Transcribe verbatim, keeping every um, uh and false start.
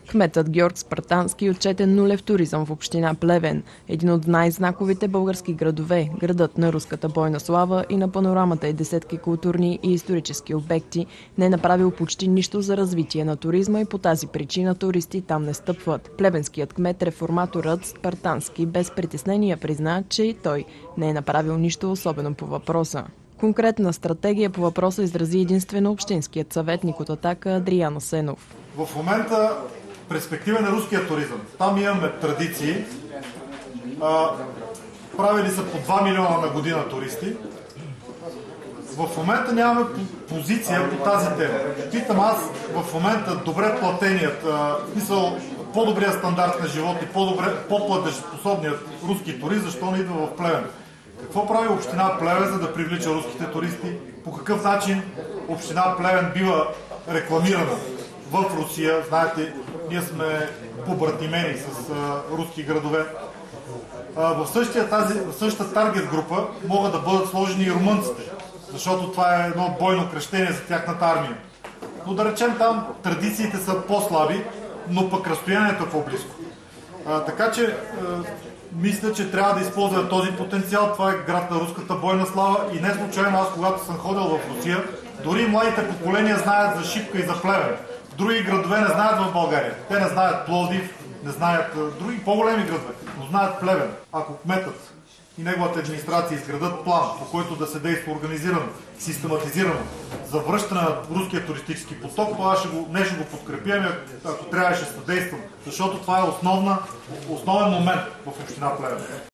Кметът Георг Спартански отчете нулев туризъм в община Плевен, един от най-знаковите български градове, градът на руската бойна слава и на панорамата и десетки културни и исторически обекти, не е направил почти нищо за развитие на туризма и по тази причина туристи там не стъпват. Плевенският кмет, реформаторът Спартански, без притеснения призна, че и той не е направил нищо особено по въпроса. Конкретна стратегия по въпроса изрази единствено общинският съветник от Атака Адриан Асенов. В момента перспектива на руския туризъм. Там имаме традиции. А, правили са по два милиона на година туристи. В момента нямаме позиция по тази тема. Питам аз, в момента добре платеният, смисъл по-добрия стандарт на живот и по-добре, по-платежоспособният руски турист, защо не идва в Плевен? Какво прави община Плевен, за да привлича руските туристи? По какъв начин община Плевен бива рекламирана в Русия? Знаете, ние сме побратимени с а, руски градове. А, в, същия тази, в същата таргет група могат да бъдат сложени и румънците, защото това е едно бойно кръщение за тяхната армия. Но да речем там традициите са по-слаби, но пък разстоянието е по-близко. Така че мисля, че трябва да използва този потенциал. Това е град на руската бойна слава и не случайно аз, когато съм ходил в Русия, дори младите поколения знаят за Шипка и за Плевен. Други градове не знаят в България. Те не знаят Пловдив, не знаят други по-големи градове, но знаят Плевен. Ако кметът и неговата администрация изградат план, по който да се действа организирано, систематизирано за връщане на руския туристически поток, това ще го, не ще го подкрепим, ако трябваше да съдействам, защото това е основна, основен момент в община Плевен.